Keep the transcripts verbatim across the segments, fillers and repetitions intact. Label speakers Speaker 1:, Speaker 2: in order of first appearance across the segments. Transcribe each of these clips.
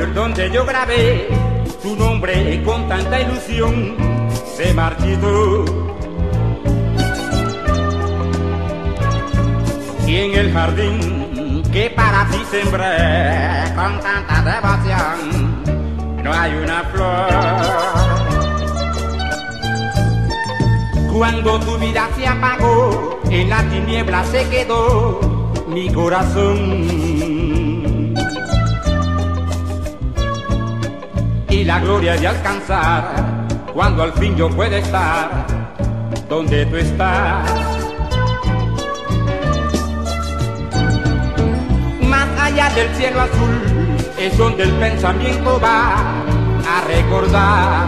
Speaker 1: árbol donde yo grabé tu nombre con tanta ilusión se marchitó. Y en el jardín que para ti sembré con tanta devoción no hay una flor. Cuando tu vida se apagó, en la tiniebla se quedó mi corazón. Y la gloria de alcanzar, cuando al fin yo pueda estar donde tú estás. Más allá del cielo azul es donde el pensamiento va a recordar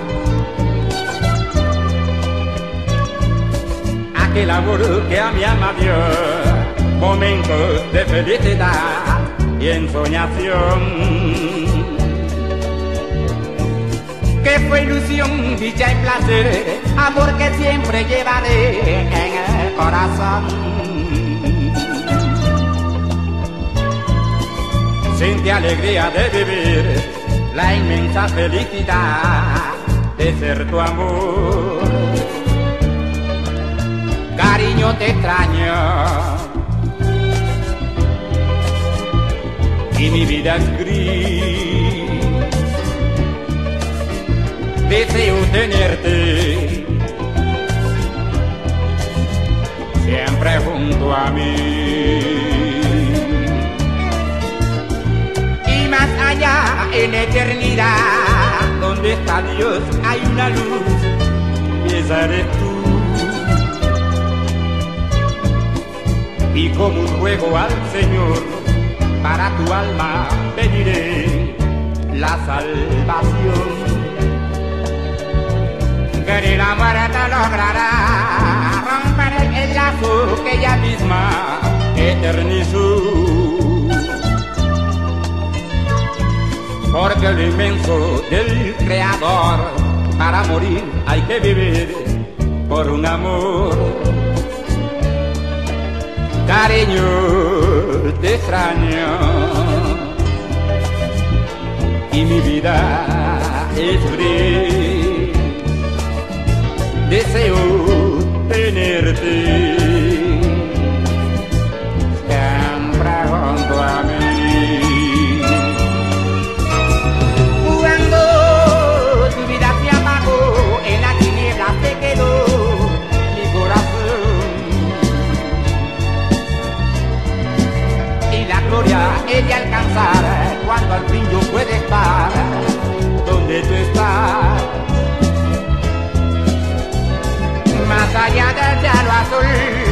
Speaker 1: aquel amor que a mi alma dio momentos de felicidad y ensoñación. Que fue ilusión, dicha y placer, amor que siempre llevaré en el corazón. Sentí alegría de vivir, la inmensa felicidad de ser tu amor. Cariño, te extraño y mi vida es gris. Deseo tenerte siempre junto a mí. Y más allá en la eternidad, donde está Dios, hay una luz y esa eres tú. Y como un ruego al Señor, para tu alma pediré la salvación. Que la muerte logrará romper el lazo que ella misma eternizó. Porque lo inmenso del Creador, para morir hay que vivir por un amor. Cariño, te extraño y mi vida es gris. Deseo tenerte siempre junto a mí. Cuando tu vida se apagó, en la tiniebla se quedó mi corazón. Y la gloria es de alcanzar, cuando al fin yo pueda estar donde tú estás. Más allá del cielo azul